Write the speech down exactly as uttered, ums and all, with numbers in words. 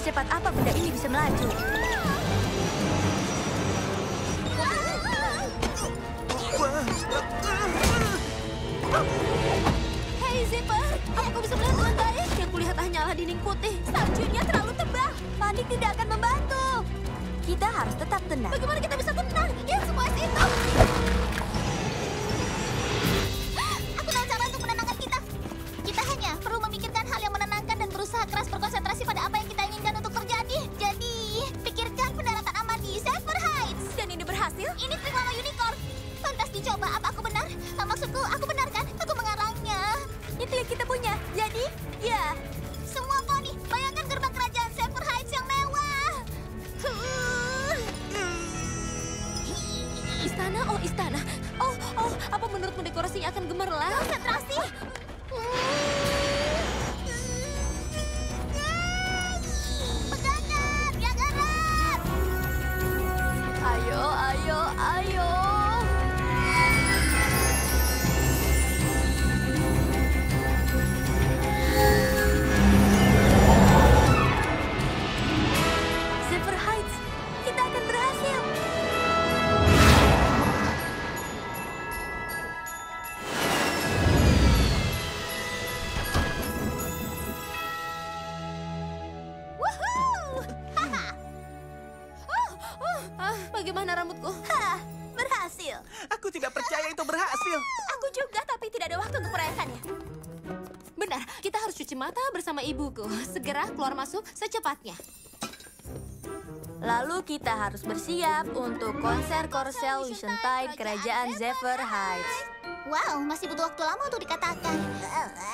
Secepat apa benda ini bisa melaju? Hei, Zipper, apa kau bisa melihat dengan baik? Yang kulihat hanyalah dinding putih. Saljunya terlalu tebal. Panik tidak akan membantu. Kita harus tetap tenang. Bagaimana kita bisa tenang? Lihat semua es itu. Aku tahu cara untuk menenangkan kita. Kita hanya perlu memikirkan hal yang menenangkan dan berusaha keras berkonsentrasi pada apa yang kita inginkan untuk terjadi. Jadi, pikirkan pendaratan aman di Zephyr Heights. Dan ini berhasil? Ini Triwala Unicorn. Pantas dicoba. Apa aku benar? Ah, maksudku, aku benar kan? Aku mengarangnya. Itu yang kita punya. Jadi, ya. Semua poni, bayangkan gerbang kerajaan Zephyr Heights yang mewah. Istana, oh istana. Oh, oh, apa menurutmu dekorasinya akan gemerlap? Konsentrasi. Pegangan, yang erat. Ayo, ayo, ayo. Zephyr Heights, kita akan berhasil. Woohoo! Haha. Oh, oh, ah, bagaimana rambutku? Hah, berhasil. Aku tidak percaya itu berhasil. Aku juga, tapi tidak ada waktu untuk merayakannya. Benar, kita harus cuci mata bersama ibuku. Segera keluar masuk secepatnya. Lalu kita harus bersiap untuk konser Korsel Wiesentide Kerajaan Zephyr Heights. Wow, masih butuh waktu lama untuk dikatakan.